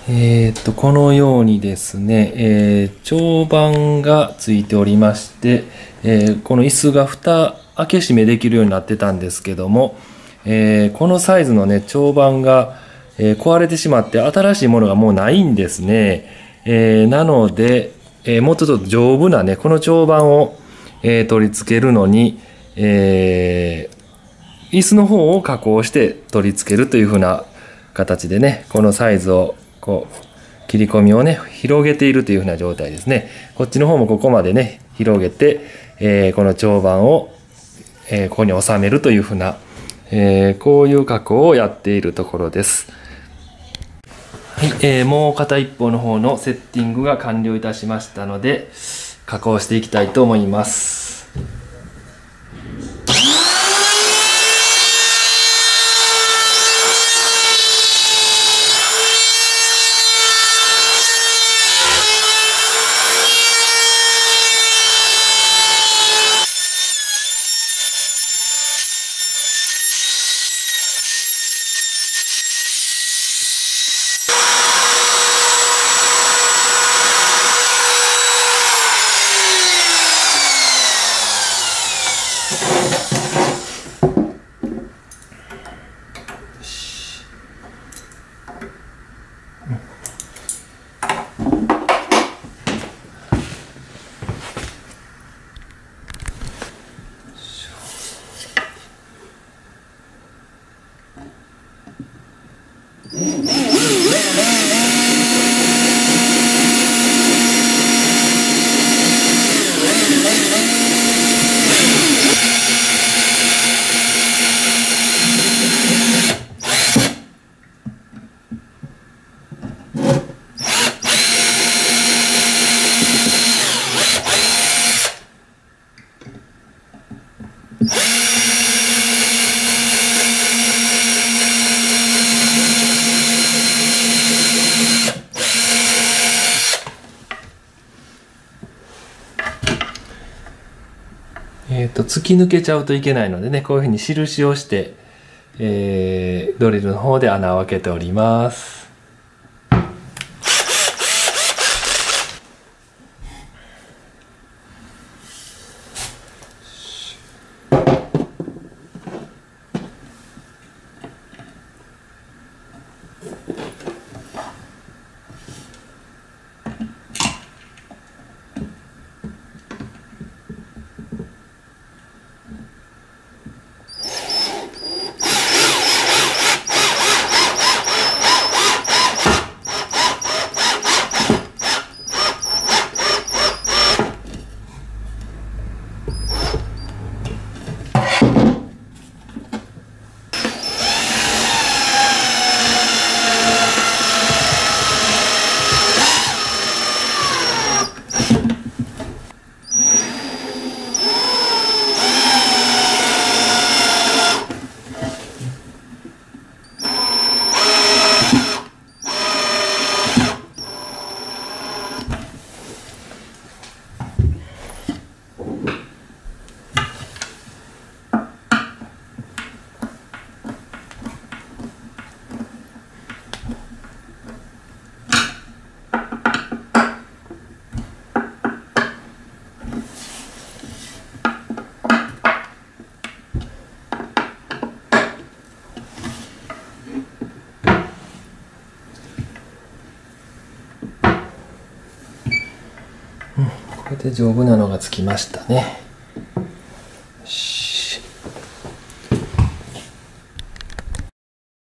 このようにですね、長板がついておりまして、この椅子が蓋開け閉めできるようになってたんですけども、このサイズのね、長板が、壊れてしまって新しいものがもうないんですね。なので、もうちょっと丈夫なね、この長板を、取り付けるのに、椅子の方を加工して取り付けるというふうな形でね、このサイズをこう切り込みをね広げているというふうな状態ですね。こっちの方もここまでね広げて、この長板を、ここに収めるというふうな、こういう加工をやっているところです。はい、もう片一方の方のセッティングが完了いたしましたので加工していきたいと思います。突き抜けちゃうといけないのでね、こういうふうに印をして、ドリルの方で穴を開けております。これで丈夫なのがつきましたね。